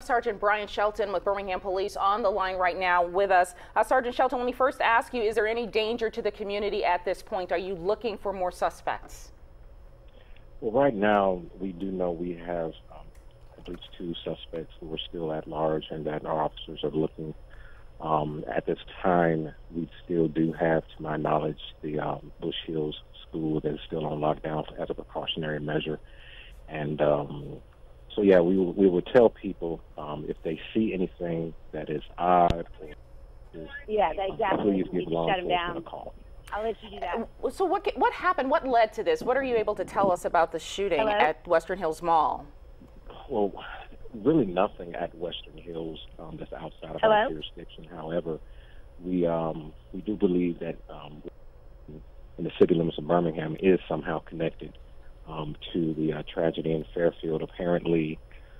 Sergeant Brian Shelton with Birmingham Police on the line right now with us. Sergeant Shelton, let me first ask you, is there any danger to the community at this point? Are you looking for more suspects? Well, right now, we do know we have at least 2 suspects who are still at large and that our officers are looking. At this time, we still do have, to my knowledge, the Bush Hills school that is still on lockdown as a precautionary measure. And so, yeah, we would tell people if they see anything that is odd or exactly. please give law enforcement a call. I'll let you do that. So what happened? What led to this? What are you able to tell us about the shooting at Western Hills Mall? Well, really nothing at Western Hills that's outside of our jurisdiction. However, we do believe that in the city limits of Birmingham is somehow connected to the tragedy in Fairfield. Apparently,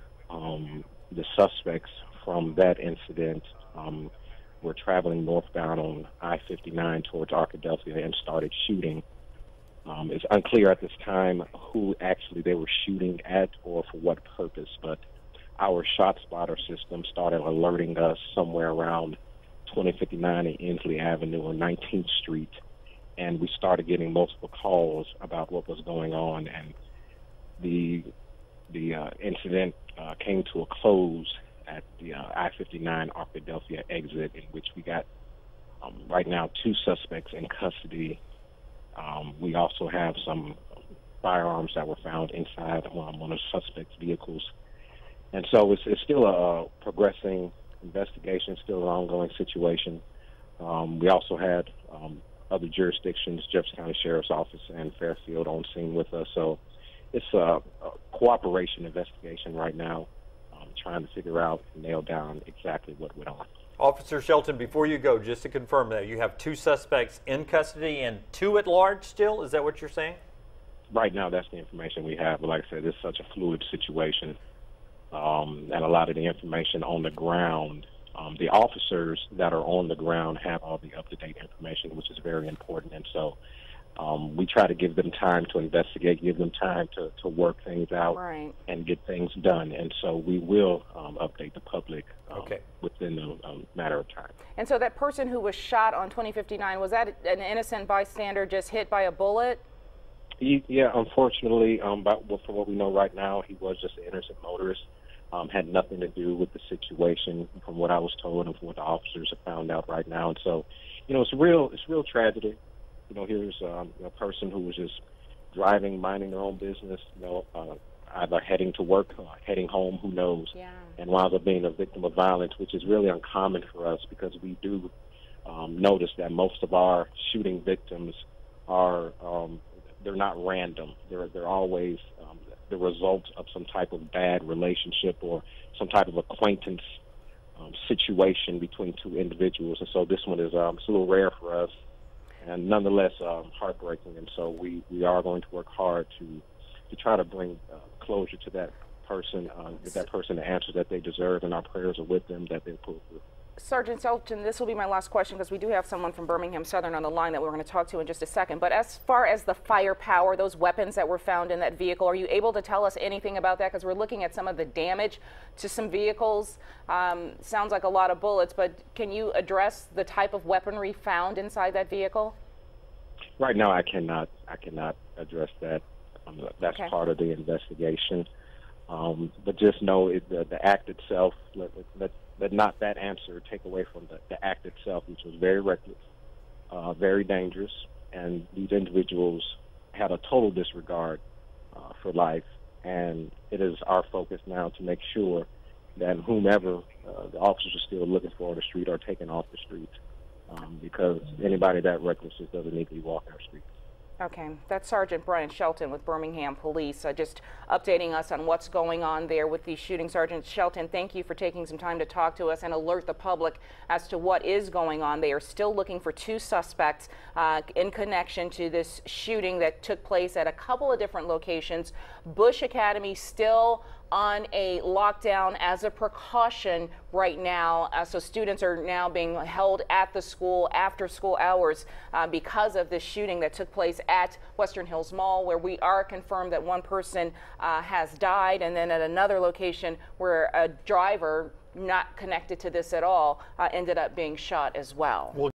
the suspects from that incident were traveling northbound on I-59 towards Arkadelphia and started shooting. It's unclear at this time who actually they were shooting at or for what purpose, but our shot spotter system started alerting us somewhere around 2059 and Inslee Avenue or 19th Street, and we started getting multiple calls about what was going on, and the incident came to a close at the I-59 Arkadelphia exit, in which we got right now 2 suspects in custody. We also have some firearms that were found inside one of the suspects' vehicles. And so it's still a progressing investigation, still an ongoing situation. We also had other jurisdictions, Jefferson County Sheriff's Office and Fairfield on scene with us. So it's a cooperation investigation right now, trying to figure out and nail down exactly what went on. Officer Shelton, before you go, just to confirm that you have 2 suspects in custody and 2 at large still? Is that what you're saying? Right now, that's the information we have. But like I said, it's such a fluid situation, and a lot of the information on the ground, the officers that are on the ground have all the up-to-date information, which is very important. And so we try to give them time to investigate, give them time to work things out and get things done. And so we will update the public within a matter of time. And so that person who was shot on 2059, was that an innocent bystander just hit by a bullet? Yeah, unfortunately, from what we know right now, he was just an innocent motorist. Had nothing to do with the situation, from what I was told and from what the officers have found out right now. And so, it's real tragedy. Here's a person who was just driving, minding their own business, either heading to work, heading home, who knows, and winds up being a victim of violence, which is really uncommon for us because we do notice that most of our shooting victims are, they're not random. They're always the result of some type of bad relationship or some type of acquaintance situation between 2 individuals. And so this one is it's a little rare for us, and nonetheless heartbreaking. And so we are going to work hard to try to bring closure to that person, give that person the answers that they deserve, and our prayers are with them that they pull through. Sergeant Shelton, this will be my last question because we do have someone from Birmingham Southern on the line that we're going to talk to in just a second. But as far as the firepower, those weapons that were found in that vehicle, are you able to tell us anything about that? Because we're looking at some of the damage to some vehicles. Sounds like a lot of bullets, but can you address the type of weaponry found inside that vehicle? Right now, I cannot address that. That's part of the investigation. But just know the act itself, let not that answer take away from the act itself, which was very reckless, very dangerous, and these individuals had a total disregard for life. And it is our focus now to make sure that whomever the officers are still looking for on the street are taken off the streets, because anybody that reckless just doesn't need to be walking our streets. Okay, that's Sergeant Brian Shelton with Birmingham Police, just updating us on what's going on there with these shootings. Sergeant Shelton, thank you for taking some time to talk to us and alert the public as to what is going on. They are still looking for 2 suspects in connection to this shooting that took place at a couple of different locations. Bush Academy still on a lockdown as a precaution right now. So students are now being held at the school after school hours because of this shooting that took place at Western Hills Mall, where we are confirmed that one person has died, and then at another location where a driver not connected to this at all ended up being shot as well.